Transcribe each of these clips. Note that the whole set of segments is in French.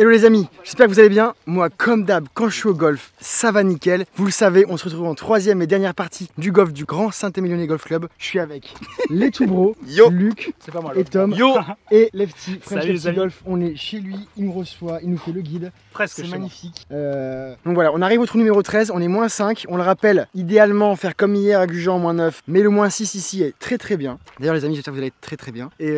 Hello les amis, j'espère que vous allez bien. Moi comme d'hab, quand je suis au golf, ça va nickel. Vous le savez, on se retrouve en troisième et dernière partie du golf du Grand Saint-Émilionnais Golf Club. Je suis avec les tout bros, Luc et Tom et Lefty, French Lefty Golf. On est chez lui, il nous reçoit, il nous fait le guide. Presque. C'est magnifique. Donc voilà, on arrive au trou numéro 13, on est moins 5. On le rappelle, idéalement faire comme hier à Gujan, moins 9. Mais le moins 6 ici est très très bien. D'ailleurs les amis, j'espère que vous allez très très bien. Et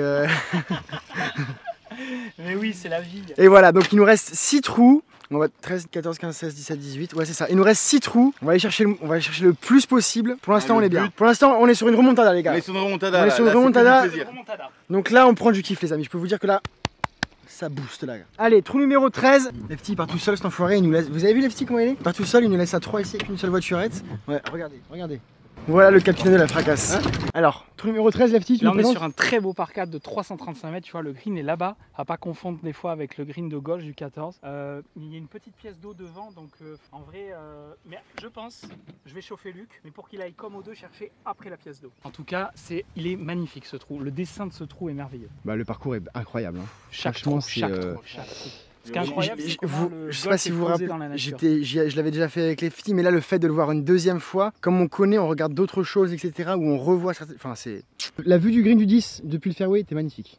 mais oui, c'est la vie. Et voilà, donc il nous reste 6 trous. On va 13, 14, 15, 16, 17, 18. Ouais, c'est ça. Il nous reste 6 trous. On va aller chercher le plus possible. Pour l'instant, on est bien. Pour l'instant, on est sur une remontada, les gars. On est sur une remontada. On est sur une remontada. Donc là, on prend du kiff, les amis. Je peux vous dire que là, ça booste là. Allez, trou numéro 13. Lefty part tout seul, cet enfoiré. Il nous laisse. Vous avez vu Lefty comment il est? Il part tout seul, il nous laisse à 3 ici avec une seule voiturette. Ouais, regardez, regardez. Voilà le capitaine de la fracasse. Hein, alors, trou numéro 13, Lefty, tu là nous on est présentes sur un très beau par 4 de 335 mètres, tu vois, le green est là-bas, à pas confondre des fois avec le green de gauche du 14. Il y a une petite pièce d'eau devant, donc en vrai, mais je pense, je vais chauffer Luc, mais pour qu'il aille comme aux deux chercher après la pièce d'eau. En tout cas, il est magnifique ce trou, le dessin de ce trou est merveilleux. Bah le parcours est incroyable. Hein. Chaque trou. Ce qui est incroyable, c'est je sais pas si vous vous rappelez, je l'avais déjà fait avec les filles, mais là le fait de le voir une deuxième fois, comme on connaît, on regarde d'autres choses, etc. où on revoit certaines... Enfin c'est... La vue du green du 10 depuis le fairway était magnifique.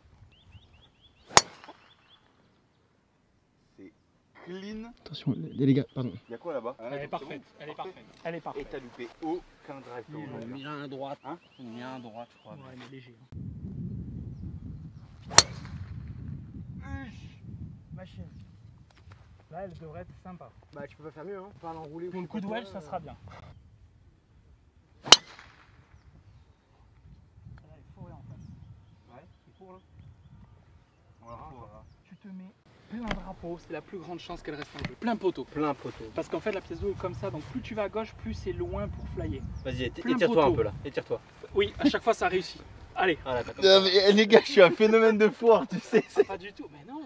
C'est clean. Attention les gars, pardon. Il y a quoi là-bas? Elle est parfaite, elle est parfaite, elle est parfaite. Et t'as loupé aucun drive. Il a mis un à droite, hein? Il a mis un à droite, je crois. Ouais, il est léger. Machine. Là, elle devrait être sympa. Bah tu peux pas faire mieux, hein. Pas l'enrouler. Pour le coup de wedge, ça sera bien. Là, il est fourré en face. Ouais, il fourre là. Voilà. Tu te mets plein drapeau, c'est la plus grande chance qu'elle reste en jeu. Plein poteau. Plein poteau. Parce qu'en fait, la pièce d'eau est comme ça, donc plus tu vas à gauche, plus c'est loin pour flyer. Vas-y, étire-toi un peu là. Étire-toi. Oui, à chaque fois, ça réussit. Allez. Voilà, Mais, les gars, je suis un phénomène de foire, tu sais. Pas du tout, mais non.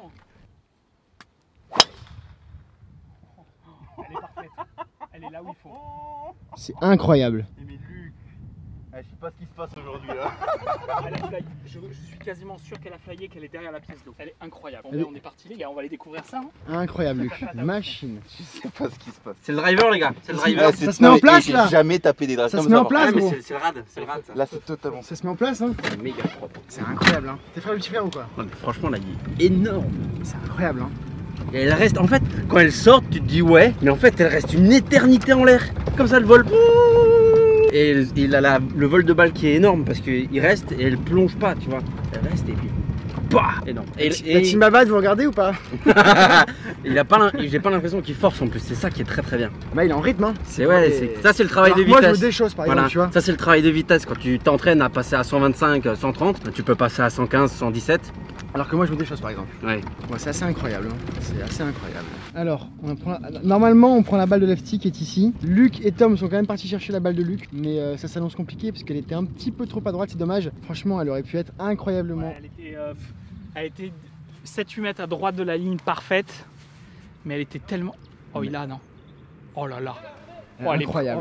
Elle est parfaite. Elle est là où il faut. C'est incroyable. Mais Luc, je sais pas ce qui se passe aujourd'hui là. Elle a flyé. Je suis quasiment sûr qu'elle a flyé, qu'elle est derrière la pièce d'eau. Elle est incroyable. On est parti les gars, on va aller découvrir ça. Hein. Incroyable Luc, machine. Je sais pas ce qui se passe. C'est le driver les gars, c'est le driver. Ça se met en place là. J'ai jamais tapé des drives Ça comme se met en ça. place mais gros. c'est le rad, c'est le rad ça. Là c'est totalement. Ça se met en place hein. C'est méga propre. C'est incroyable hein. T'es frère du petit frère ou quoi? Ouais, franchement là il est énorme. C'est incroyable hein. Et elle reste, en fait, quand elle sort, tu te dis ouais, mais en fait elle reste une éternité en l'air. Comme ça le vol. Et il a le vol de balle qui est énorme parce qu'il reste et elle plonge pas, tu vois. Elle reste et puis. Bah énorme. Et la team Abad, vous regardez ou pas? J'ai pas l'impression qu'il force en plus, c'est ça qui est très très bien. Bah il est en rythme hein. C'est ouais, ça c'est le travail de vitesse. Moi je me déchausse par exemple, voilà. tu vois. Ça c'est le travail de vitesse, quand tu t'entraînes à passer à 125, 130, tu peux passer à 115, 117. Alors que moi je me déchausse par exemple. Ouais. Ouais, c'est assez incroyable, hein. C'est assez incroyable. Alors, normalement on prend la balle de Lefty qui est ici. Luc et Tom sont quand même partis chercher la balle de Luc, mais ça s'annonce compliqué parce qu'elle était un petit peu trop à droite, c'est dommage. Franchement elle aurait pu être incroyablement... Ouais, elle était 7-8 mètres à droite de la ligne parfaite, mais elle était tellement... Oh il a non. Oh là là. Oh, elle est incroyable.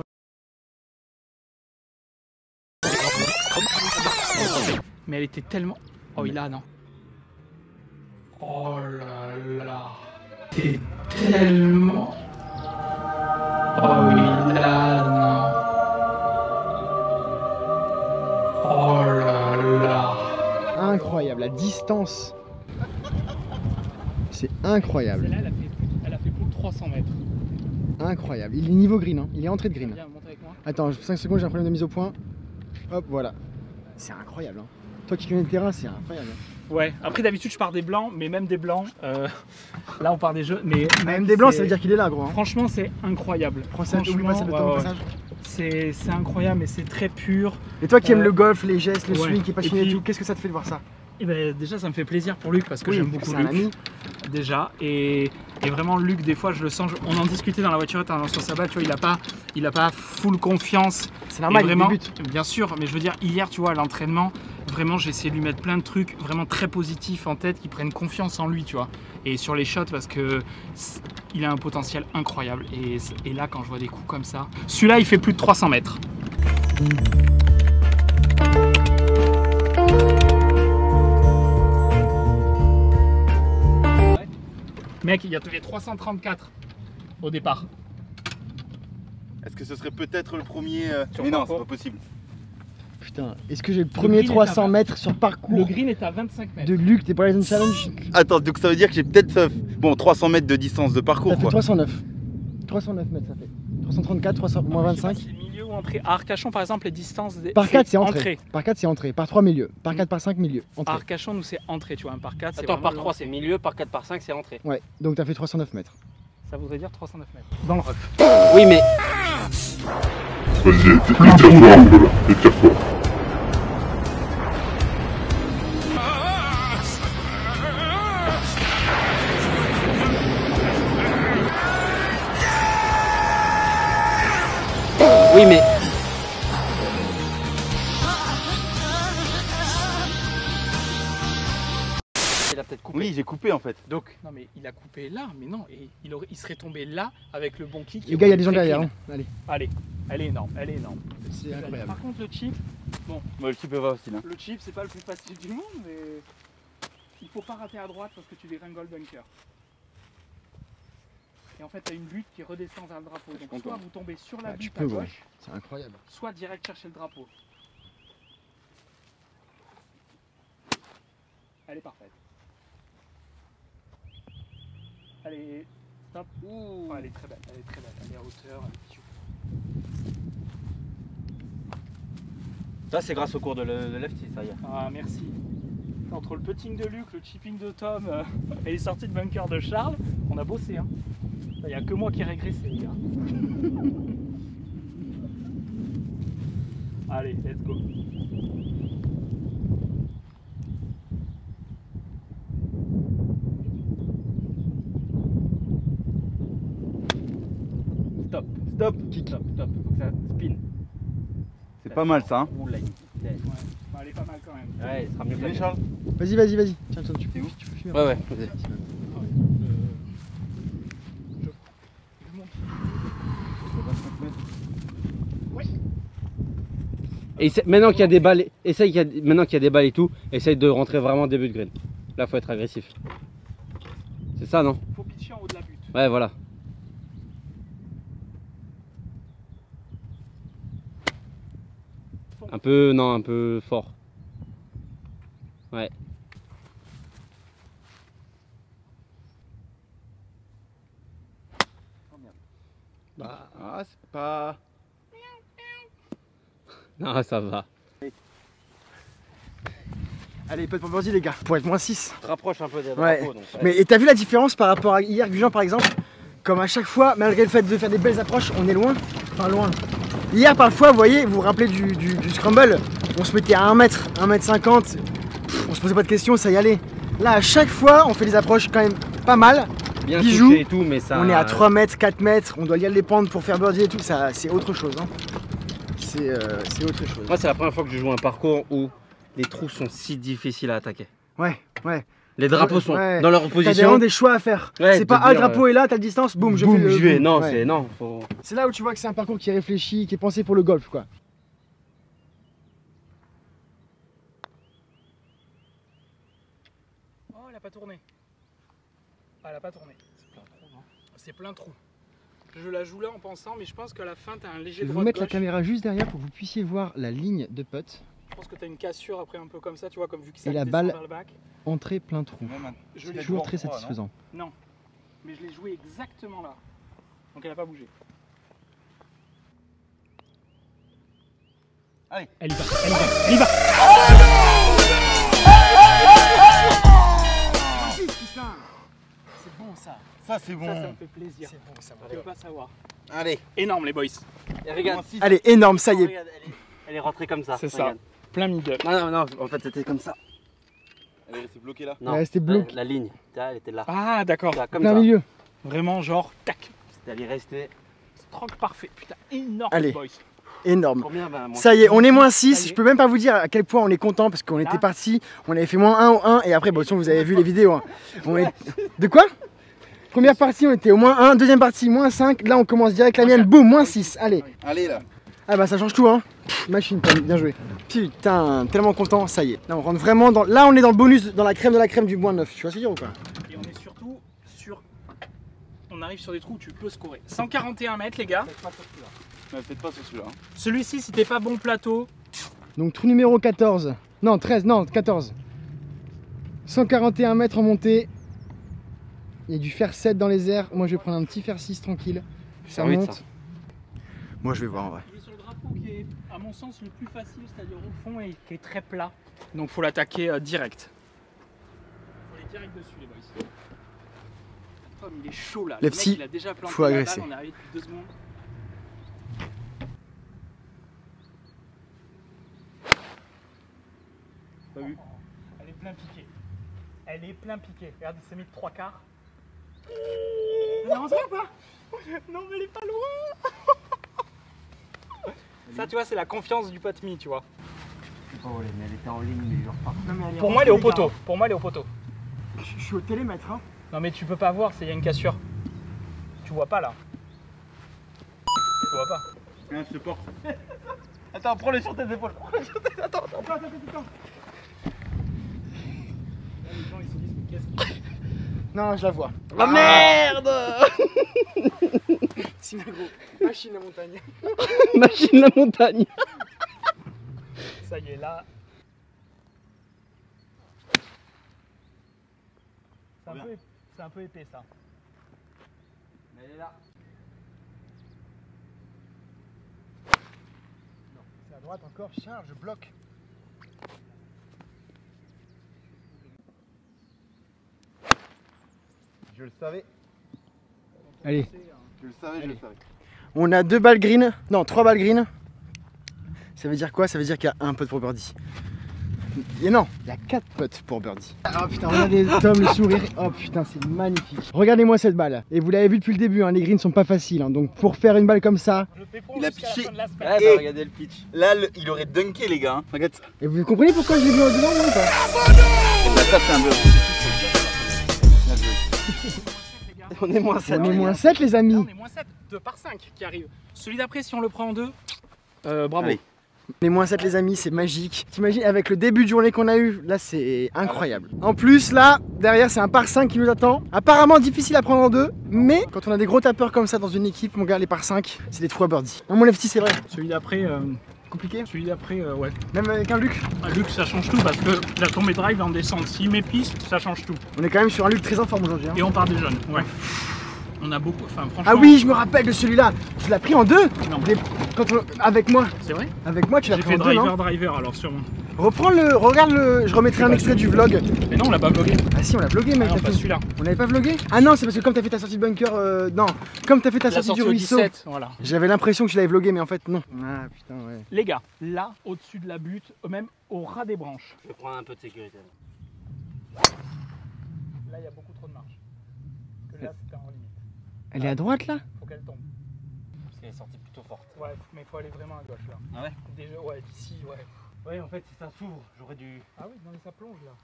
Mais elle était tellement... Oh il a non. Oh là là. C'est tellement... Oh il a non. Oh là là. Incroyable, la distance. C'est incroyable. Celle-là elle a fait plus de 300 mètres. Incroyable. Il est niveau green, hein. Il est entré de green. Viens, monte avec moi. Attends, 5 secondes, j'ai un problème de mise au point. Hop, voilà. C'est incroyable. Hein. Toi qui connais le terrain, c'est incroyable. Hein. Ouais, après d'habitude je pars des blancs, mais même des blancs, là on part des jeux. Mais même des blancs, ça veut dire qu'il est là, gros. Hein. Franchement, c'est incroyable. Oublie pas celle de ton passage. C'est incroyable, mais c'est très pur. Et toi qui aimes le golf, les gestes, le swing, qui est passionné puis, et tout, qu'est-ce que ça te fait de voir ça? Et ben, déjà, ça me fait plaisir pour Luc parce que j'aime beaucoup Luc. C'est un ami. Déjà, et vraiment Luc, des fois je le sens, on en discutait dans la voiturette en lançant sa balle, tu vois, il a pas full confiance. C'est normal, vraiment, il débute. Bien sûr, mais je veux dire, hier, tu vois, à l'entraînement, vraiment j'ai essayé de lui mettre plein de trucs vraiment très positifs en tête qui prennent confiance en lui, tu vois. Et sur les shots, parce que il a un potentiel incroyable. Et là, quand je vois des coups comme ça, celui-là, il fait plus de 300 mètres. Mec, il y a fait 334 au départ. Est-ce que ce serait peut-être le premier Sur Mais non, parcours. c'est pas possible. Putain, est-ce que j'ai le premier green est 300 à- mètres sur Le parcours green est à 25 mètres. de Luc des Horizon Challenge? Attends, donc ça veut dire que j'ai peut-être bon 300 mètres de distance de parcours Ça fait quoi. 309. 309 mètres ça fait. 334, 300, moins Je sais pas 25. si c'est milieu ou entrée. À Arcachon, par exemple, les distances. Par 4 c'est entrée. Par 4 c'est entrée. Par 3 milieu. Par 4 par 5 milieu. À Entrée. Arcachon, nous, c'est entrée, tu vois. Un par 4, c'est. Attends, vraiment par long. 3 c'est milieu, par 4 par 5 c'est entrée. Ouais, donc t'as fait 309 mètres. Ça voudrait dire 309 mètres. Dans le rough. Oui, mais Vas-y, étire-toi, voilà, étire-toi. oui, mais il a peut-être coupé. Oui, j'ai coupé en fait. Donc, non, mais il a coupé là, mais non. Et il serait tombé là avec le bon kick. Les gars, il y a des gens derrière. Hein. Allez, Allez, elle est énorme, elle est énorme. c'est incroyable. Par contre, le chip, Moi le type va aussi là. le chip, c'est pas le plus facile du monde, mais il faut pas rater à droite parce que tu dégringoles bunker. Et en fait, tu as une butte qui redescend vers le drapeau. Donc, content. soit vous tombez sur la Ah, tu butte peux, à ouais. gauche, C'est incroyable. soit direct chercher le drapeau. Elle est parfaite. Allez, stop. Oh, elle est très belle, elle est très belle. Elle est à hauteur, elle est cute. Ça c'est grâce au cours de lefty, ça y est. Ah, merci. Entre le putting de Luc, le chipping de Tom et les sorties de bunker de Charles, on a bossé. Hein. Il n'y a que moi qui ai régressé, les gars. Allez, let's go. Stop, Stop. kick, stop, stop. Faut que ça spin. C'est pas mal ça. Hein. Oula, Ouais. Bah, elle est pas mal quand même. ouais, il sera mieux que la Oui, mienne. Charles. Vas-y, vas-y, vas-y. Tiens, tu C'est où tu peux fuir. Ouais, ouais. Et maintenant qu'il y a des balles, maintenant qu'il y a des balles et tout, essaye de rentrer vraiment début de green. Là, faut être agressif. C'est ça, non? Faut pitcher en haut de la butte. Ouais, voilà. Un peu, non, un peu fort. Ouais. Bah, Ah, c'est pas. non, ça va. Allez, pas de papier les gars. Pour être moins 6. Tu te rapproches un peu des Ouais. drapeaux. Donc, Mais et t'as vu la différence par rapport à hier, Gujan par exemple? Comme à chaque fois, malgré le fait de faire des belles approches, on est loin. Enfin, loin. Hier, parfois, vous voyez, vous vous rappelez du scramble, on se mettait à 1 mètre, 1 mètre 50, on se posait pas de questions, ça y allait. Là, à chaque fois, on fait des approches quand même pas mal. bien Bijou, touché et tout, mais ça. On est à 3 mètres, 4 mètres, on doit lire les pentes pour faire birdie et tout, ça c'est autre chose. Hein. C'est autre chose. Moi, c'est la première fois que je joue un parcours où les trous sont si difficiles à attaquer. Ouais, ouais. Les drapeaux sont Ouais. dans leur T'as vraiment position. des choix à faire. Ouais, c'est de pas ah, le dire, drapeau est là, t'as la distance, boum, je Boum, fais le. j'y vais. boum. Non, Ouais. c'est non. Faut... C'est là où tu vois que c'est un parcours qui est réfléchi, qui est pensé pour le golf, quoi. Oh, elle a pas tourné. Ah, elle a pas tourné. C'est plein trou, non? C'est plein trou. Je la joue là en pensant, mais je pense qu'à la fin, t'as un Je léger vais vous droit mettre la gauche. caméra juste derrière pour que vous puissiez voir la ligne de putt. Je pense que t'as une cassure après un peu comme ça, tu vois, comme vu que ça Et la descend balle- vers le bac. Entrée plein trou. Je l'ai Toujours joué très en trois, satisfaisant. Non, mais je l'ai joué exactement là. Donc elle a pas bougé. Allez. Elle y va, elle y va, elle y va. Putain, c'est bon ça. Ça c'est bon. Ça me fait plaisir. C'est bon, ça Tu veux pas savoir. Allez. Énorme les boys. Et regarde, Allez, énorme, ça y est. regarde, elle est rentrée comme ça. C'est ça. regarde. Plein middle. Non, non, en fait, c'était comme ça. Elle est restée bloquée là. Non, Ouais, c'était bloqué. la ligne, elle était là. Ah d'accord. Là, comme Plein ça. milieu. Vraiment genre tac. Elle est restée. Stroke parfait. Putain, énorme Allez. les boys. Énorme. Combien va Ça y est, on est moins 6. Ça y est. Je peux même pas vous dire à quel point on est content parce qu'on était parti. On avait fait moins 1 au 1 et après, bon, de toute façon, vous avez vu les vidéos. Hein. De quoi? Première partie, on était au moins 1. Deuxième partie, moins 5. Là, on commence direct la mienne. Boum, moins 6. Allez. Allez là. Ah bah ça change tout hein. Pff, machine, bien joué. Putain, tellement content, ça y est. Là on rentre vraiment dans. Là on est dans le bonus, dans la crème de la crème du moins 9. Tu vois ce que je veux dire ou quoi? Et on est surtout sur... On arrive sur des trous où tu peux scorer. 141 mètres les gars. Peut-être pas sur celui-là. Hein. Celui-ci, si t'es pas bon plateau. Donc trou numéro 14. Non, 13, non, 14. 141 mètres en montée. Il y a du fer 7 dans les airs. Moi, je vais prendre un petit fer 6 tranquille. Ça envie de monte. ça. Moi, je vais voir en vrai. Il est sur le drapeau qui est, à mon sens, le plus facile, c'est-à-dire au fond et qui est très plat. Donc faut l'attaquer direct. Faut aller direct dessus les boys. Tom, il est chaud là. Les Le mec, petits, il a déjà planté faut la agresser. balle, on est arrivé depuis 2 secondes. T'as vu? Elle est plein piqué. Elle est plein piqué. Regarde, il s'est mis de 3 quarts. Elle avance ou pas? Non, mais elle est pas loin. Ça, tu vois, c'est la confiance du pote mi, tu vois. Je sais pas où elle est, mais elle était en ligne, mais je repars. Pour moi, elle est au poteau. Pour moi, elle est au poteau. Je suis au télémètre. Hein. Non, mais tu peux pas voir, il y a une cassure. Tu vois pas là. Tu vois pas. Viens, je te porte. Attends, prends-le sur tes épaules. Attends. Les gens, ils se disent, mais qu'est-ce qu'il fait? Non, je la vois. Ah merde. Sinagro, machine à montagne. Machine la montagne. Ça y est, là. C'est un peu épais ça. Mais elle est là. C'est à droite encore, charge, bloc. Je le savais. Allez. Je le savais, je le savais. On a 2 balles green. Non, 3 balles green. Ça veut dire quoi? Ça veut dire qu'il y a un putt pour birdie. Et non, il y a 4 putts pour birdie. Oh putain, regardez Tom, le sourire. Oh putain, c'est magnifique. Regardez-moi cette balle. Et vous l'avez vu depuis le début, hein, les greens sont pas faciles. Hein, donc pour faire une balle comme ça. Il a piché. De la semaine. Ouais, Et- bah regardez le pitch. Là, il aurait dunké, les gars. Hein. Regarde ça. Et vous comprenez pourquoi je l'ai mis en dedans ou pas? Et bah, ça, c'est un beurre. On est moins 7. On est moins 7 les Là, amis. on est moins 7, 2 par 5 qui arrive. Celui d'après, si on le prend en 2, bravo. Allez. Les moins 7 les amis, c'est magique. T'imagines avec le début de journée qu'on a eu, là c'est incroyable. En plus là, derrière c'est un par 5 qui nous attend. Apparemment difficile à prendre en 2, mais quand on a des gros tapeurs comme ça dans une équipe, mon gars, les par 5, c'est des trous à birdie. Non, mon lefty c'est vrai. Celui d'après, Compliqué. ouais. Même avec un Luc. Un Luc, ça change tout parce que la tombée drive en descente. S'il met piste, ça change tout. On est quand même sur un Luc très en forme aujourd'hui. Hein. Et on part des jeunes, ouais. On a beaucoup, enfin franchement. Ah oui, je me rappelle de celui-là. Tu l'as pris en 2 Non. Avec moi. C'est vrai? Avec moi, tu l'as J'ai pris en fait 2, non? driver alors sûrement. Reprends le, regarde le, je remettrai un extrait du vlog. Mais non, on l'a pas vlogué. Ah si, on l'a vlogué mec. Ah non, t'as pas fait- celui-là. On l'avait pas vlogué? Ah non, c'est parce que comme t'as fait ta sortie de bunker, non. Comme t'as fait ta La sortie du sortie au ruisseau. 17, voilà. J'avais l'impression que je l'avais vlogué, mais en fait non. Ah putain, ouais. Les gars, là, au-dessus de la butte, même au ras des branches. Je vais prendre un peu de sécurité. Là, il y a beaucoup trop de marge. Parce que là, c'était en limite. Elle est à droite là? Faut qu'elle tombe. Parce qu'elle est sortie plutôt forte. Ouais, mais faut aller vraiment à gauche là. Ah ouais? Déjà, ouais, d'ici, ouais. Ouais, en fait, si ça s'ouvre, j'aurais dû. Ah oui, non, mais ça plonge là.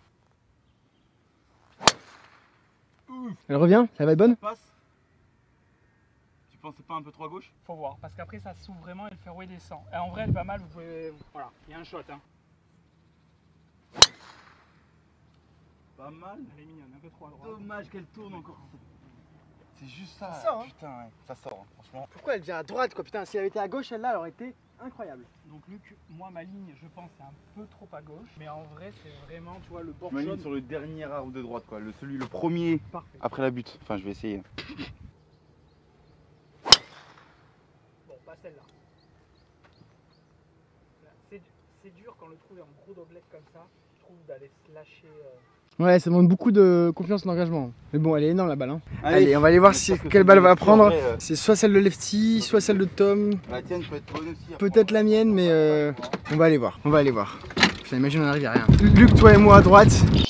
Elle revient? Ça va être bonne? Passe. Tu pensais pas un peu trop à gauche? Faut voir, parce qu'après ça s'ouvre vraiment et le fairway descend. Et en vrai, elle est pas mal, vous pouvez. Voilà, il y a un shot. Hein. Pas mal. Elle est mignonne, un peu trop à droite. Dommage qu'elle tourne encore. C'est juste ça. Ça sort, hein. Putain, ouais. Ça sort, hein, franchement. Pourquoi elle vient à droite quoi? Putain, si elle avait été à gauche, celle-là, elle aurait été incroyable. Donc, Luc, moi, ma ligne, je pense, c'est un peu trop à gauche. Mais en vrai, c'est vraiment, tu vois, le bord Imagine jaune. sur le dernier arbre de droite, quoi. Le premier Parfait. après la butte. Enfin, je vais essayer. Bon, pas celle-là. Là, c'est dur quand le trou est en gros doublet comme ça, je trouve, d'aller se lâcher. Ouais, ça demande beaucoup de confiance en l'engagement. Mais bon, elle est énorme la balle. Hein. Allez, on va aller voir quelle balle va prendre. C'est soit celle de Lefty, soit celle de Tom. La tienne peut être bonne aussi. Peut-être la mienne, mais on va aller voir. On va aller voir. Putain, imagine, on arrive à rien. Luc, toi et moi à droite.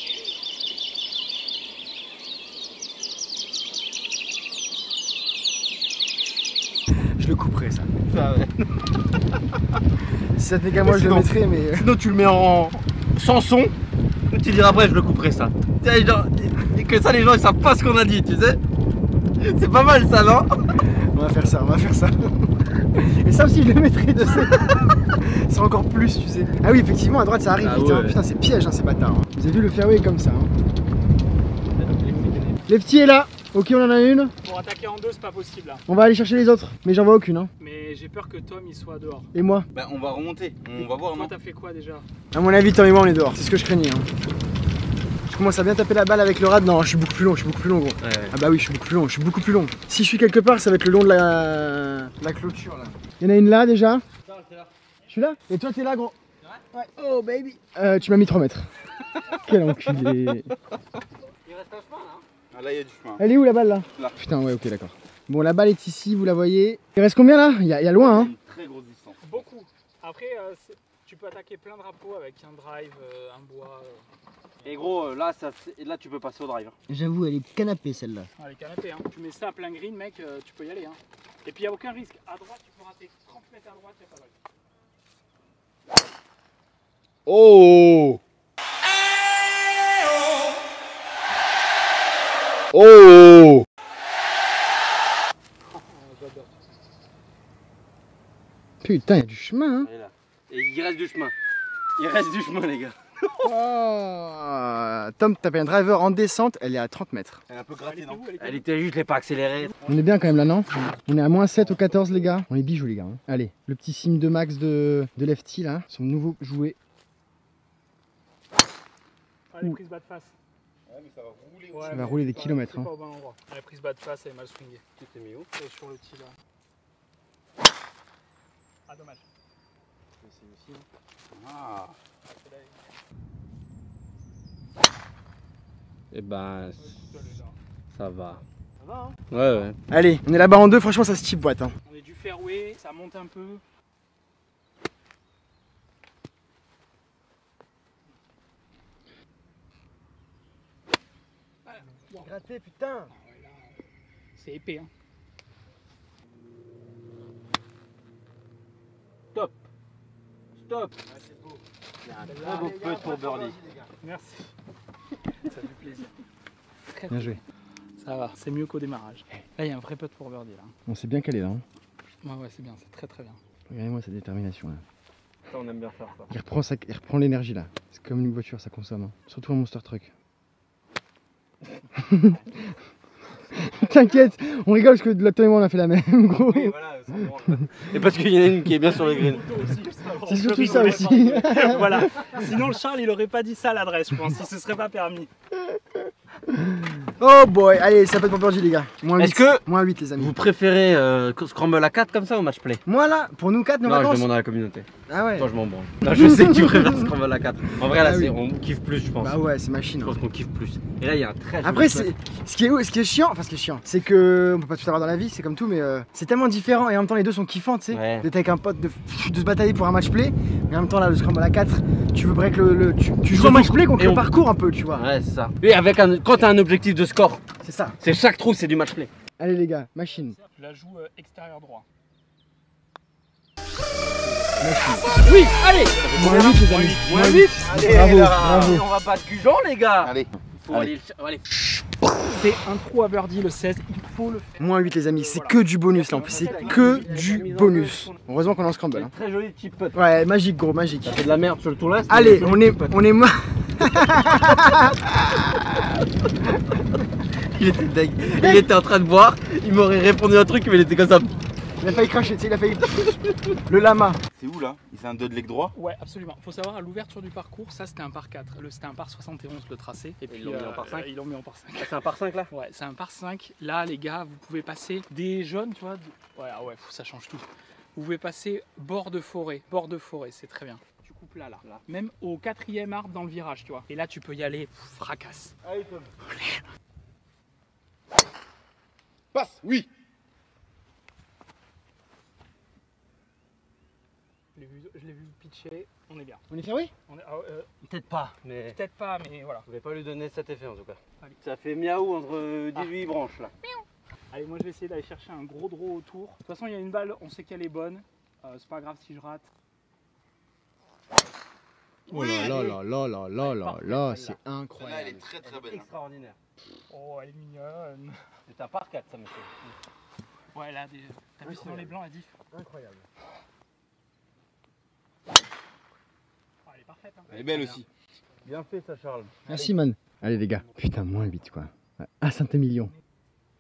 Je le couperai ça. Ça, ouais. Si ça tenait qu'à moi, je le Sinon- mettrais, mais. Sinon, tu le mets en. sans son. Tu diras après, je le couperai ça. Tiens, genre, et que ça, les gens ils savent pas ce qu'on a dit, tu sais. C'est pas mal ça, non? On va faire ça, on va faire ça. Et ça aussi, je le mettrais, tu sais. C'est encore plus, tu sais. Ah oui, effectivement, à droite, ça arrive Ah vite. Hein. ouais. Putain, c'est piège, hein, ces bâtards. Hein. Vous avez vu, le fairway est comme ça. Hein. Lefty est là. Ok, on en a une. Pour attaquer en deux, c'est pas possible là. On va aller chercher les autres, mais j'en vois aucune. Hein. Mais j'ai peur que Tom il soit dehors. Et moi? Bah on va remonter, on va voir Toi non. t'as fait quoi déjà? À mon avis, Tom et moi on est dehors, c'est ce que je craignais. Hein. Je commence à bien taper la balle avec le rad. Non, je suis beaucoup plus long, gros. Ouais. Ah bah oui, je suis beaucoup plus long. Si je suis quelque part, ça va être le long de la clôture là. Il y en a une là déjà. Je suis là. Et toi t'es là, gros. Ouais. Oh baby. Tu m'as mis 3 mètres. Quel enculé. Il reste un chemin là. Ah là il y a du chemin. Elle est où la balle là? Là. Putain, ouais, ok, d'accord. Bon, la balle est ici, vous la voyez. Il reste combien là? Il y a loin, hein. Une très grosse distance. Beaucoup. Après, tu peux attaquer plein de drapeaux avec un drive, un bois. Et gros, là tu peux passer au drive. J'avoue, elle est canapée celle-là. Les canapés, hein. Tu mets ça à plein green, mec, tu peux y aller. Hein. Et puis il n'y a aucun risque. À droite, tu peux rater. 30 mètres à droite, il n'y a pas de risque. Oh. Oh. Putain, il y a du chemin, hein. Et il reste du chemin. Il reste du chemin, les gars. Oh. Tom tapait un driver en descente, elle est à 30 mètres. Elle est un peu grattée non? Elle était juste, je l'ai pas accélérée. On est bien quand même là, non? On est à moins 7 au 14, les gars. On est bijoux, les gars. Hein. Allez, le petit sim de Max de Lefty, là, son nouveau jouet. Allez, prise bas de face. Ouais mais ça va rouler. Ouais, Ça va rouler des kilomètres. C'est Hein. pas au bon endroit. Allez, prise bas de face, elle est mal swingée. Tu t'es mis où? Sur le tee là. Ah, dommage. Ah. Et ben, ça va. Ça va, hein? Ouais. Allez, on est là-bas en deux, franchement, ça se type boîte. Hein. On est du fairway, ça monte un peu. Gratté, putain. C'est épais, hein. Stop. Il y a un très beau putt pour birdie. Merci. Ça fait plaisir. Très Bien joué. Ça va, c'est mieux qu'au démarrage. Là, il y a un vrai putt pour birdie là. On s'est bien calé là. Hein. Ouais, c'est bien, c'est très très bien. Regardez-moi sa détermination là. Ça, on aime bien faire ça. Il reprend l'énergie là. C'est comme une voiture, ça consomme. Hein. Surtout un monster truck. T'inquiète, on rigole parce que de la toi et moi on a fait la même, gros. Oui, voilà, et parce qu'il y en a une qui est bien sur le green. C'est surtout ça aussi. Voilà. Sinon, le Charles, il aurait pas dit ça à l'adresse, je pense. Il se serait pas permis. Oh boy, allez, ça peut être pour birdie les gars. Moins 8. Est-ce que moins 8 les amis. vous préférez scramble à 4 comme ça ou match play? Moi là, pour nous 4, nos Non, je vacances. demande à la communauté. Ah ouais. Toi, je m'en branle. Non, je sais que tu préfères scramble à 4. En vrai, là, Ah oui. on kiffe plus, je pense. Bah ouais, c'est machine. Je Hein. pense qu'on kiffe plus. Et là, il y a un très joli Après, putt. ce qui est chiant, enfin ce qui est chiant, c'est que on peut pas tout avoir dans la vie, c'est comme tout, mais c'est tellement différent et en même temps les deux sont kiffants, tu sais. Ouais. D'être avec un pote, de se batailler pour un match play, mais en même temps là, le scramble à 4, tu veux break tu joues un match play contre et le on- parcours un peu, tu vois. Ouais, c'est ça. Et avec quand t'as un objectif de score, C'est ça. c'est chaque trou, c'est du match play. Allez les gars, machine. Je la joue extérieur droit. Oui, allez. Moins 8 les amis. Moins 8. Allez, Bravo, là, bravo. on va battre Gujan, les gars. Allez. Faut aller. Allez. C'est un trou à birdie, le 16. Il faut le faire. Moins 8 les amis, c'est que du bonus là en plus, c'est que du bonus. Heureusement qu'on est en scramble. Hein. Très joli chip putt. Ouais, magique gros, magique. C'est de la merde sur le tour là. Allez, on est Il était deg. Il était en train de boire. Il m'aurait répondu un truc, mais il était comme ça. Il a failli cracher, tu sais, il a failli. Le lama. C'est où là? C'est un 2 de leg droit? Ouais, absolument. Faut savoir, à l'ouverture du parcours, ça c'était un par 4. C'était un par 71 le tracé. Et puis l'ont mis en par 5. Ils l'ont mis en par 5. C'est un par 5 là. Ouais, c'est un par 5. Là, les gars, vous pouvez passer des jaunes, tu vois. Ouais, ah ouais, ça change tout. Vous pouvez passer bord de forêt. Bord de forêt, c'est très bien. Tu coupes là. Même au 4e arbre dans le virage, tu vois. Et là, tu peux y aller, fracasse. Allez, Tom. Passe. Oui. Je l'ai vu pitcher, on est bien. On est fermé? On est, Peut-être pas, mais. peut-être pas, mais voilà. Je vais pas lui donner cet effet en tout cas. Allez. Ça fait miaou entre 18 branches là. Allez, moi je vais essayer d'aller chercher un gros draw autour. De toute façon, il y a une balle, on sait qu'elle est bonne. C'est pas grave si je rate. Oh là là là là là là là là, c'est Celle-là, elle incroyable. est très très belle. Extraordinaire. Oh, elle est mignonne. C'est un par 4 ça, monsieur. Ouais, là, t'as vu sinon les blancs, la diff. Incroyable. Oh, elle est parfaite. Hein. Elle est belle aussi. Bien fait ça, Charles. Merci man. Allez les gars. Putain, moins 8 quoi. À Saint-Émilion.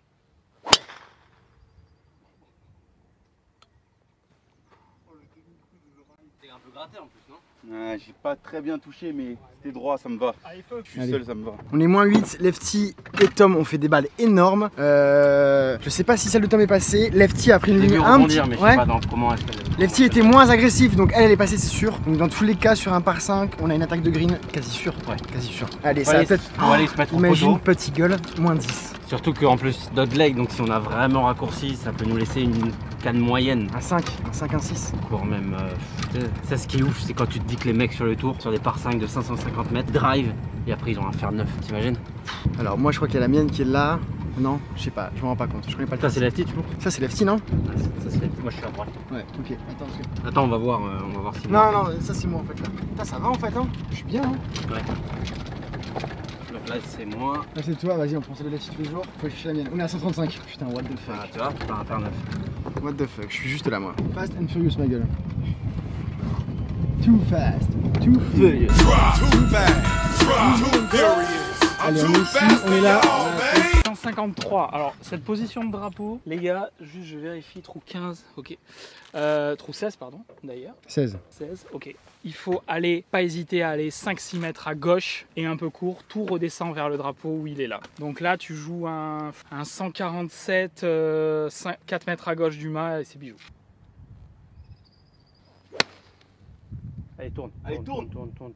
raté en plus, non? J'ai pas très bien touché, mais c'était droit, ça me va. Allez, feu. Je suis Allez. seul, ça me va. On est moins 8, Lefty et Tom ont fait des balles énormes. Je sais pas si celle de Tom est passée. Lefty a pris une J'ai ligne dû un petit. rebondir, mais je Ouais. sais pas dans comment est-ce qu'elle est. Lefty était moins agressif, donc elle est passée, c'est sûr. Donc dans tous les cas, sur un par 5, on a une attaque de green quasi sûre. Ouais. Quasi sûre. Allez, On ça va va aller, peut-être. on va aller se mettre au Imagine, poteau. petit gueule, moins 10. Surtout qu'en plus, dot leg, donc si on a vraiment raccourci, ça peut nous laisser une canne moyenne. Un 5, un 5, un 6. Voire même. Ça, ce qui est ouf, c'est quand tu te dis que les mecs sur le tour, sur des par 5 de 550 mètres, drive, et après ils ont un faire 9, t'imagines? Alors moi je crois qu'il y a la mienne qui est là. Non, je sais pas, je me rends pas compte. Je connais pas le Ça, c'est tracé. lefty, tu vois? Ça c'est Lefty, non? Ça, c'est lefty. Moi, je suis à droite. Ouais, ok. Attends, parce que... Attends, on va voir si. Non, non, ça c'est moi en fait là. Putain, ça va en fait, hein? Je suis bien, hein? Ouais. Donc là, c'est moi. Là c'est toi, vas-y, on prend celle de Lefty tous les jours. Faut chercher la mienne. On est à 135. Putain, what the Ah, fuck. tu vois, t'as un faire 9. What the fuck, je suis juste là moi. Fast and furious, ma gueule. Too fast, too furious. Allez, on est ici, on est là. 153. Alors, cette position de drapeau, les gars, juste je vérifie, trou 15, ok. Trou 16, pardon, d'ailleurs. 16. 16, ok. Il faut aller, pas hésiter à aller 5-6 mètres à gauche et un peu court, tout redescend vers le drapeau où il est là. Donc là, tu joues un 147, 4 mètres à gauche du mât et c'est bijou. Allez, tourne. Allez, tourne.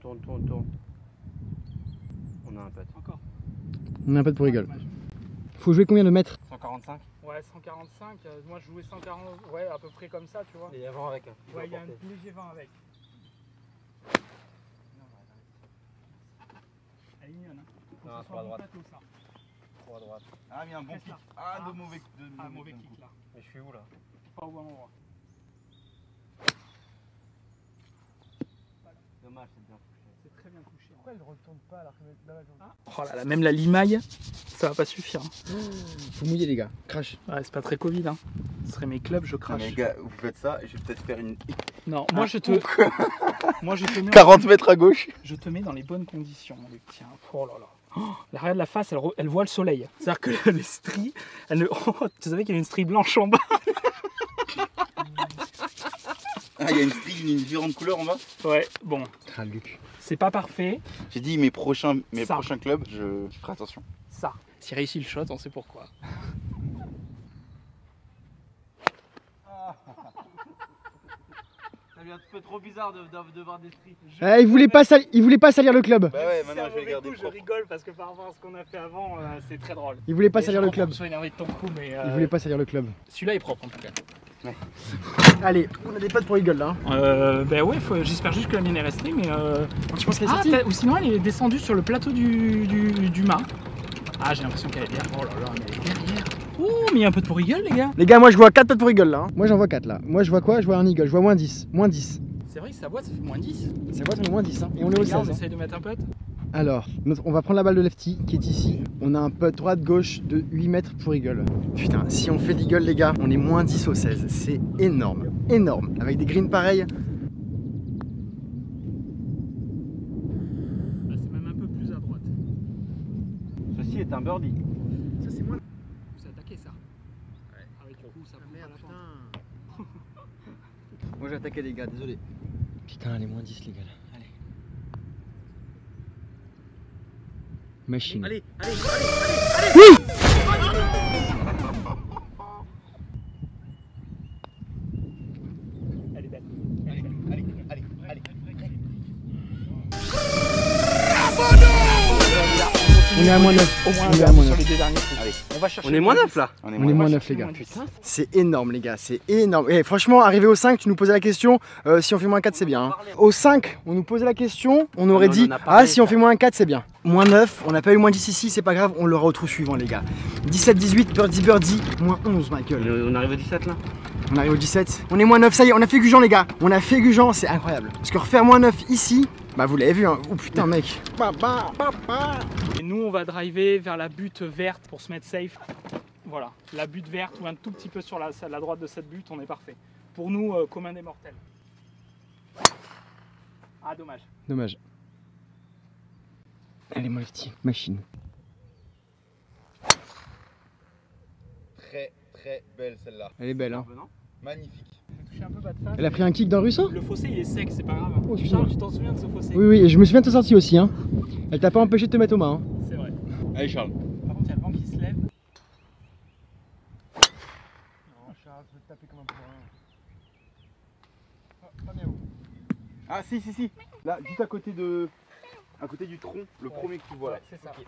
On a un pote. Encore. On a un peu de pour rigole. Faut jouer combien de mètres? 145. Ouais, 145, moi je jouais 140, ouais, à peu près comme ça, tu vois. Et avant avec un. Ouais, il y a un léger 20 avec. Elle est mignonne, hein. Faut que Non, ce trop soit à bon droite. plateau, ça. Trop à droite. Ah, il y a un bon Reste kick. là. Ah, Ah. de mauvais. Ah, mauvais kick là. Mais je suis où là? Pas au bon endroit. Dommage, c'est bien touché. C'est très bien couché. Pourquoi elle retourne pas alors que Oh là là, même la limaille, ça va pas suffire. Faut mouiller les gars, crash. Ouais, c'est pas très Covid, hein. Ce serait mes clubs, je Non, crache. mais les gars, vous faites ça, je vais peut-être faire une Non, moi je te. Moi je te mets. 40 mètres à gauche. Je te mets dans les bonnes conditions, Luc. Tiens, oh là là. Oh, regarde la face, elle voit le soleil. C'est-à-dire que les stries, elle ne... Oh, tu savais qu'il y avait une strie blanche en bas? Ah, il y a une string d'une différente couleur en bas. Ouais, bon, Ah, Luc. c'est pas parfait. J'ai dit mes prochains Ça. clubs, je ferai attention. Ça. S'il réussit le shot, on sait pourquoi. Ça lui a fait trop bizarre de voir des streets. Eh, il voulait pas salir le club. Bah ouais, maintenant je vais les garder Je propres. rigole parce que par rapport à ce qu'on a fait avant, c'est très drôle. Il voulait pas Et salir je le comprends club. que tu sois énervé de ton coup, mais Il voulait pas salir le club. celui-là est propre en tout cas. Allez, on a des potes pour rigole là. Ben ouais, j'espère juste que la mienne est restée, mais Je pense qu'elle est ah, sortie. ou sinon elle est descendue sur le plateau du mât. Ah, j'ai l'impression qu'elle est derrière. Oh là là, mais elle est derrière. Ouh, mais il y a un peu de pour rigole, les gars. Les gars, moi je vois 4 potes pour rigole là. hein. Moi j'en vois 4 là. Moi je vois quoi? Je vois un eagle, je vois moins 10. Moins 10. C'est vrai que sa boîte, ça fait moins 10. Ça voit, c'est moins 10 hein. Et on est au Les gars, 16. on hein. essaye de mettre un putt. Alors, on va prendre la balle de Lefty qui est ici. On a un putt droite-gauche de 8 mètres pour eagle. Putain, si on fait l'eagle, les gars, on est moins 10 au 16. C'est énorme. Énorme. Avec des greens pareils. Là, c'est même un peu plus à droite. Ceci est un birdie. Ça, c'est moins. Vous attaquez ça. Ouais. Ah ouais, du coup, ça prend pas la pente. Moi j'ai attaqué les gars, désolé. Putain, elle est moins 10 les gars là. Allez. Machine. Allez. Elle est belle. On est à moins 9. Au moins On est à un moins sur 9. les deux derniers trous. Allez. On va chercher. On est moins 9 là. On est On est moins. moins va 9 chercher les gars. moins 10. C'est énorme les gars, c'est énorme. Et franchement, arrivé au 5, tu nous posais la question, si on fait moins 4 c'est bien. hein. Au 5, on nous posait la question, on aurait on dit, en a parlé, ah si on ça. fait moins 4 c'est bien. Moins 9, on n'a pas eu moins 10 ici, c'est pas grave, on l'aura au trou suivant les gars. 17-18, birdie, moins 11 ma gueule. On arrive au 17 là. On arrive au 17, on est moins 9, ça y est, on a fait Gujan les gars. On a fait Gujan, c'est incroyable. Parce que refaire moins 9 ici, bah vous l'avez vu hein. Oh putain mec. Et nous, on va driver vers la butte verte pour se mettre safe. Voilà, la butte verte ou un tout petit peu sur la droite de cette butte, on est parfait. Pour nous, commun des mortels. Ah, dommage. Dommage. Allez mon petit, machine. Très très belle celle-là. Elle est belle hein. Magnifique. suis un peu bas de face. Elle a pris un kick dans le ruisseau? Le fossé il est sec, c'est pas grave. Oh, Charles, tu t'en souviens de ce fossé? Oui, oui, et je me souviens de ta sortie aussi. Hein. Elle t'a pas empêché de te mettre aux mains. Hein. C'est vrai. Allez Charles. Par contre, il y a le vent qui se lève. Non, Charles, je vais te taper comme un pourrin. Pas bien haut. Ah si si si. Là, juste à côté de. À côté du tronc, le premier que tu vois là. Ouais, c'est ça.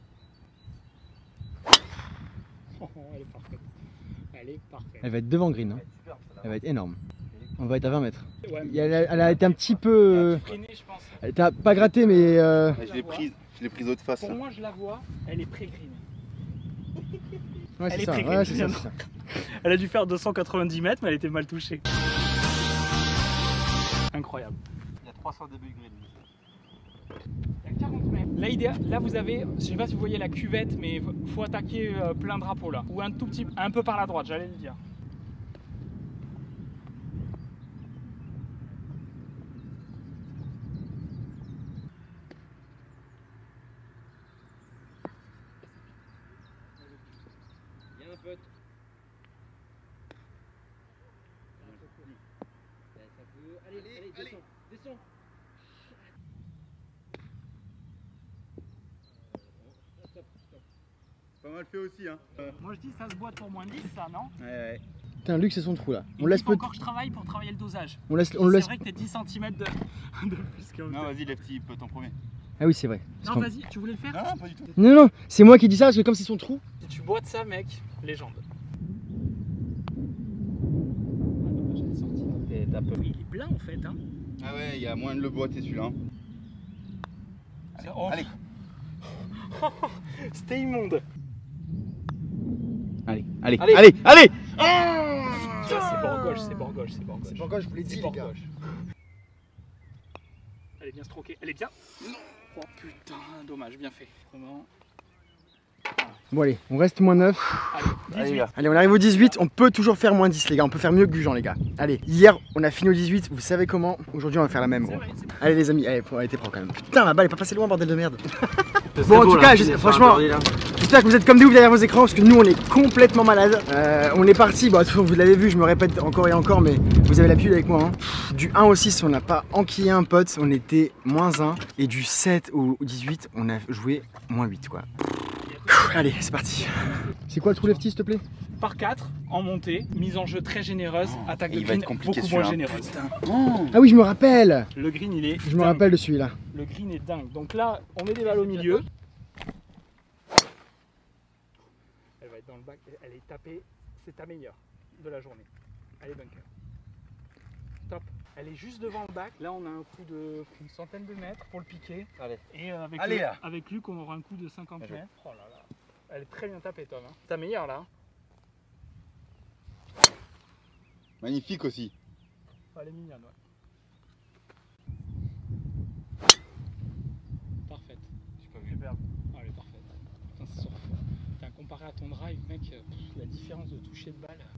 Oh, elle est parfaite. Elle est parfaite. Elle va être devant green. Hein. Elle va être énorme. On va être à 20 mètres. Ouais, Elle a été un petit peu. freinée, je pense. Elle t'a pas gratté, mais. Ouais, je l'ai prise haute face. Pour là. moi, je la vois, elle est pré-green. Ouais, Elle c'est est ça. très Ouais, c'est ça, green. c'est ça. Elle a dû faire 290 mètres, mais elle était mal touchée. Incroyable. Il y a 300 début green. Il y a 40 mètres. Là, vous avez, je sais pas si vous voyez la cuvette, mais faut attaquer plein drapeau là. Ou un tout petit, un peu par la droite, j'allais le dire. Il y a un pote. Allez, descends. Pas mal fait aussi hein. Moi je dis ça se boite pour moins 10 ça, non? Ouais. Putain, Luc, c'est son trou là. Il On laisse faut peut. encore que je travaille pour travailler le dosage. On le C'est laisse. vrai que t'es 10 cm de plus que Non vas-y les petits, peut t'en premier. Ah oui, c'est vrai. Non vas-y, tu voulais le faire? Non pas du tout. Non, non, c'est moi qui dis ça parce que comme c'est son trou. Si tu boites ça mec, légende. T'as peu. Il est plein en fait hein. Ah ouais, il y a moins de le boiter celui-là. Hein. Allez, Oh. allez. C'était immonde. Allez, allez, Allez. allez, allez. C'est bord gauche, c'est bord gauche, c'est bord gauche. C'est pourquoi je vous l'ai dit, C'est les bord gars. gauche. Elle est bien stroquée, elle est bien. Oh putain, dommage, bien fait. Vraiment. Bon, allez, on reste moins 9. Allez, 18. Allez, on arrive au 18. On peut toujours faire moins 10, les gars. On peut faire mieux que Gujan, les gars. Allez, hier, on a fini au 18. Vous savez comment? Aujourd'hui, on va faire la même, C'est gros. vrai, c'est Allez, les amis, allez, faut arrêter prends quand même. Putain, ma balle est pas passée loin, bordel de merde. C'est Bon, en beau, tout là, cas, tu laisses franchement, faire un birdie, là. j'espère que vous êtes comme nous derrière vos écrans parce que nous, on est complètement malades. On est parti, bon, de toute façon, vous l'avez vu, je me répète encore et encore, mais vous avez l'habitude avec moi. Hein. Du 1 au 6, on n'a pas enquillé un pote, on était moins 1. Et du 7 au 18, on a joué moins 8, quoi. Allez, c'est parti. C'est quoi le trou lefty, s'il te plaît? Par 4, en montée, mise en jeu très généreuse, attaque de il va green être compliqué, beaucoup moins celui-là. généreuse. Ah oui, je me rappelle. Le green, il est Je me dingue. rappelle de celui-là. Le green est dingue. Donc là, on met des balles au milieu. Elle va être dans le bac. Elle est tapée. C'est ta meilleure de la journée. Allez, bunker. Top. Elle est juste devant le bac. Là, on a un coup de une centaine de mètres pour le piquer. Allez. Et avec, Allez, là. avec Luc, on aura un coup de 50 Bien joué. mètres. Oh là là. Elle est très bien tapée, Tom. Hein. Ta meilleure, là. Magnifique aussi. Oh, elle est mignonne, ouais. Parfaite. Superbe. Oh, elle est parfaite. Putain, c'est sur fond. Putain, comparé à ton drive, mec, la différence de toucher de balle.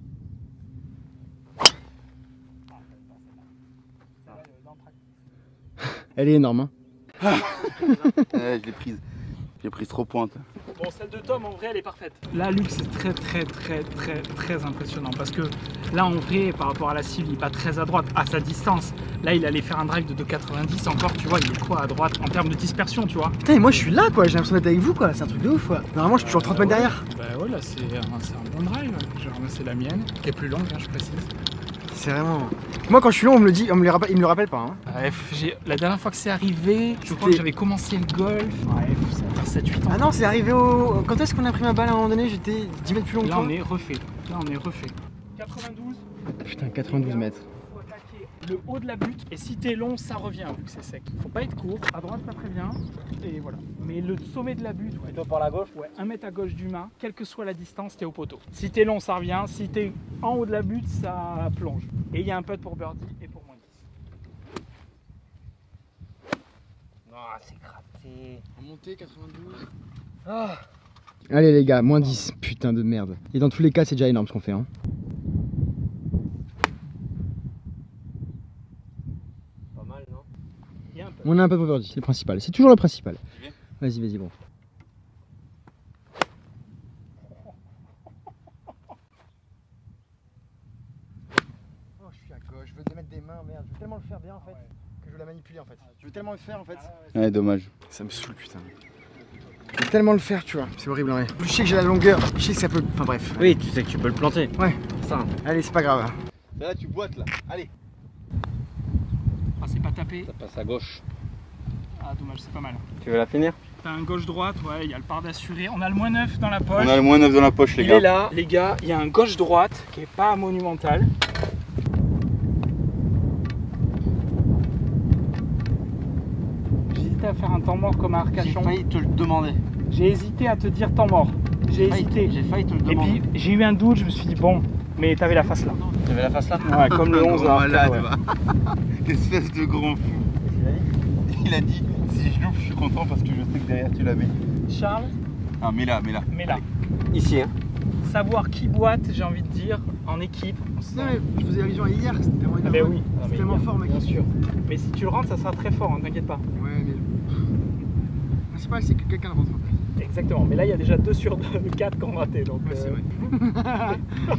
Elle est énorme, hein. Ouais, je l'ai prise. J'ai prise trop pointe. Bon, celle de Tom, en vrai, elle est parfaite. Là, Luc, c'est très impressionnant parce que là, en vrai, par rapport à la cible, il est pas très à droite, à sa distance. Là, il allait faire un drive de 2,90 encore, tu vois, il est quoi à droite en termes de dispersion, tu vois. Putain, et moi je suis là, quoi. J'ai l'impression d'être avec vous, quoi. C'est un truc de ouf, quoi. Normalement, je suis toujours 30 mètres derrière. Bah ouais, là, c'est un bon drive. J'ai ramassé la mienne, qui est plus longue, hein, je précise. C'est vraiment. Moi, quand je suis long, on me le dit, il me le rappelle pas, hein. Bref, la dernière fois que c'est arrivé, je crois que j'avais commencé le golf. Bref, ça va faire 7-8 ans. Ah non, c'est arrivé au. Quand est-ce qu'on a pris ma balle à un moment donné? J'étais 10 mètres plus long que Là, toi. on est refait. 92. Putain, 92 mètres. Faut attaquer le haut de la butte. Et si t'es long, ça revient vu que c'est sec. Faut pas être court. À droite, ça prévient. Et voilà. Mais le sommet de la butte, ouais. Plutôt par la gauche. Ouais, 1 mètre à gauche du mât, quelle que soit la distance, t'es au poteau. Si t'es long, ça revient. Si t'es en haut de la butte, ça plonge. Et il y a un putt pour birdie et pour moins 10. Non, c'est gratté. Remontée 92. Ah. Allez les gars, moins 10, putain de merde. Et dans tous les cas, c'est déjà énorme ce qu'on fait, hein. Pas mal, non? Il y a un putt. On a un peu de birdie, c'est le principal. C'est toujours le principal. Vas-y, vas-y, bon. Oh, je suis à 15. je veux te mettre des mains, merde. Je veux tellement le faire bien en fait que je veux la manipuler en fait. Je veux tellement le faire en fait. Ouais, dommage. Ça me saoule putain. Je veux tellement le faire, tu vois. C'est horrible, ouais. Je sais que j'ai la longueur. Je sais que ça peut. Enfin bref. Oui, tu sais que tu peux le planter. Ouais. Ça. Allez, c'est pas grave. Là, tu boites là. Allez. Ah, c'est pas tapé. Ça passe à gauche. Ah, dommage, c'est pas mal. Tu veux la finir? T'as un gauche-droite, ouais, il y a le par d'assuré. On a le moins 9 dans la poche. On a le moins 9 dans la poche, les Il gars. est là, les gars. Il y a un gauche-droite qui est pas monumental. J'hésitais à faire un temps mort comme à J'ai Arcachon. failli te le demander. J'ai hésité à te dire temps mort. J'ai hésité. J'ai failli te le Et demander. puis j'ai eu un doute, je me suis dit bon, mais t'avais la face là. Tu avais la face là? Ouais, comme le 11 à malade, Arcachon, ouais. va. Espèce de grand fou. Il a dit si je loupe, je suis content parce que je sais que derrière tu la mets. Charles, Ah, mais là. mais là, Ici, hein. savoir qui boite, j'ai envie de dire, en équipe. Non, mais je faisais la vision hier, c'était tellement Ah énorme. ben oui, C'est tellement fort, mec. bien sûr. Mais si tu le rentres, ça sera très fort, hein, t'inquiète pas. Ouais, mais. Le principal, c'est que quelqu'un le rentre. Exactement, mais là il y a déjà 2 sur 4 qui ont raté. Donc, Ouais, c'est vrai.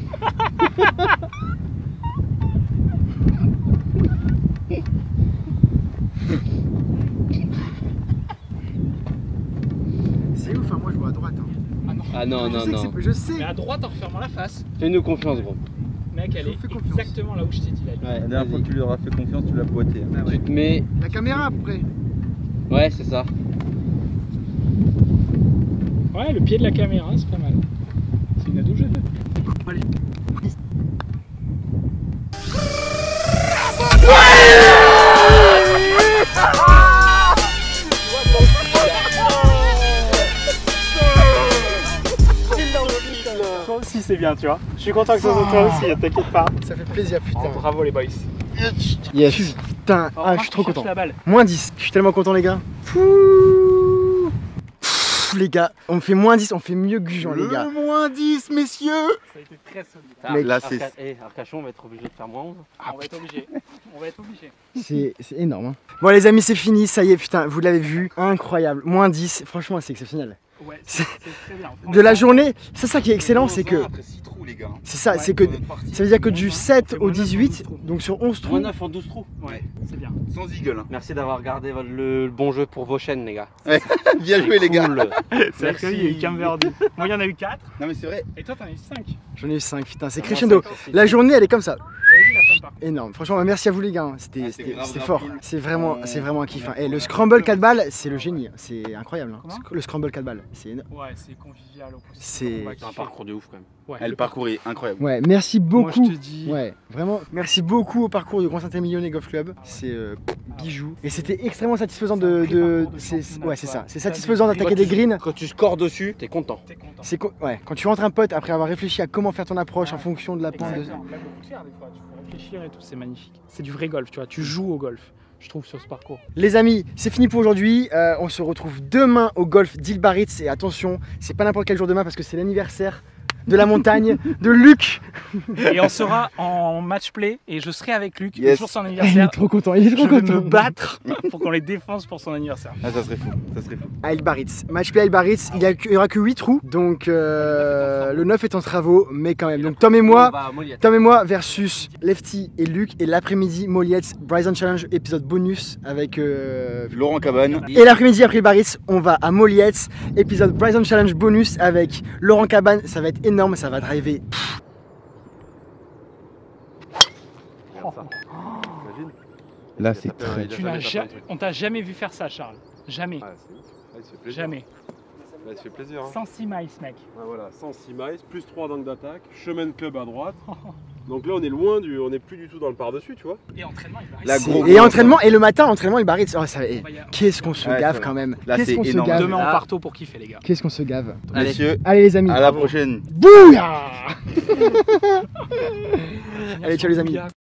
C'est ouf, hein, moi je vois à droite. Hein. Ah non. Ah non, je non, sais que non. c'est- je sais. Mais à droite en refermant la face. Fais-nous confiance, gros. Mec, elle Je est vous fais confiance. exactement là où je t'ai dit là. Ouais, La dernière fois que tu lui auras fait confiance, tu l'as boité. Ah ouais. Tu te mets. La caméra après. Ouais, c'est ça. Ouais, le pied de la caméra, c'est pas mal. C'est une ado jeu. Allez. Toi aussi c'est bien, tu vois. Je suis content que ça soit toi aussi, t'inquiète pas. Ça fait plaisir, putain. Oh, bravo les boys. Yes. Putain, Oh, ah, je suis trop cherche content. la balle. Moins 10. Je suis tellement content, les gars. Pouh. Pfff, les gars, on fait moins 10, on fait mieux que Gujan, les gars. moins 10, messieurs. Ça a été très solide. Mec, là, c'est- Arcachon, on va être obligé de faire moins 11. Ah, on va être obligé. On va être obligé. C'est énorme. Hein. Bon, les amis, c'est fini. Ça y est, putain, vous l'avez vu. Incroyable. Moins 10. Franchement, c'est exceptionnel. Ouais, C'est- très bien. De la journée, c'est ça qui est excellent, c'est que. Après 6 trous, les gars. C'est ça, Ouais, c'est que. Ça veut dire que du Moins 7 un, au moins 18, 9 en 12 donc sur 11 trous. Moins 9 en 12 trous. Ouais, c'est bien. Sans eagle. Hein. Merci d'avoir regardé le bon jeu pour vos chaînes, les gars. Bien joué, les gars. Cool. C'est vrai qu'il y a eu qu'un verdi. Moi, il y en a eu 4. Non, mais c'est vrai. Et toi, t'en as eu 5. J'en ai eu 5, putain, c'est crescendo. La journée, elle est comme ça. J'avais vu la fin de parcours. Énorme. Franchement, bah, merci à vous, les gars. C'était Ah, c'est grave fort. cool. C'est vraiment un kiff. Hein. On est Et le content. scramble 4 balles, c'est le génie. C'est incroyable. Hein. Comment Le scramble 4 balles, c'est énorme. Ouais, c'est convivial au plus. C'est- On va C'est un kiffer. parcours de ouf quand même. Ouais, Le parcours est incroyable. Ouais, merci Moi, beaucoup. je te dis. Ouais, vraiment, merci beaucoup au parcours du Grand Saint-Émilionnais Golf Club. C'est bijou. Et c'était extrêmement satisfaisant C'est un vrai parcours de c'est championnat, ouais, c'est tu ça. vois. C'est T'as satisfaisant des d'attaquer des greens. Quand tu scores dessus, t'es content. T'es content. C'est ouais, quand tu rentres un pote après avoir réfléchi à comment faire ton approche en fonction de la pente. Exactement. Même le coup de fer, des fois, tu peux réfléchir et tout, c'est magnifique. C'est du vrai golf, tu vois. Tu joues au golf, je trouve, sur ce parcours. Les amis, c'est fini pour aujourd'hui. On se retrouve demain au golf d'Île Baritz. Et attention, c'est pas n'importe quel jour demain parce que c'est l'anniversaire de la montagne de Luc. Et on sera en match play et je serai avec Luc le Yes. jour de son Il est anniversaire. trop content, il est Je trop vais content. me battre pour qu'on les défonce pour son anniversaire. Ah, ça serait fou. Ça serait fou. À Île Baritz. Match play à Île Baritz, il y aura que 8 trous. Donc le 9 est en travaux, mais quand même. Donc Tom et moi. Tom et moi versus Lefty et Luc, et l'après-midi Moliette Bryson Challenge épisode bonus avec Laurent Cabane. et l'après-midi après Baritz on va à Moliette épisode Bryson Challenge bonus avec Laurent Cabane. Ça va être énorme, ça va driver. Là, c'est très. On t'a jamais vu faire ça, Charles. Jamais. Ah, il se fait plaisir. Jamais. Là, il se fait plaisir. Hein. 106 miles, mec. Ah, voilà, 106 miles, plus 3 d'angle d'attaque, chemin de club à droite. Donc là, on est loin du. On n'est plus du tout dans le par-dessus, tu vois. Et entraînement, il va La rester. gros- Et entraînement, et le matin entraînement Île Baritz. Oh, ça, On va y- qu'est-ce qu'on se Ouais, gave ça va. quand même. Là, Qu'est-ce c'est qu'on se énorme. gave. Demain, on part tôt pour kiffer, les gars. Qu'est-ce qu'on se gave. Messieurs, Allez les amis. à la prochaine. Bouya. Allez ciao les amis.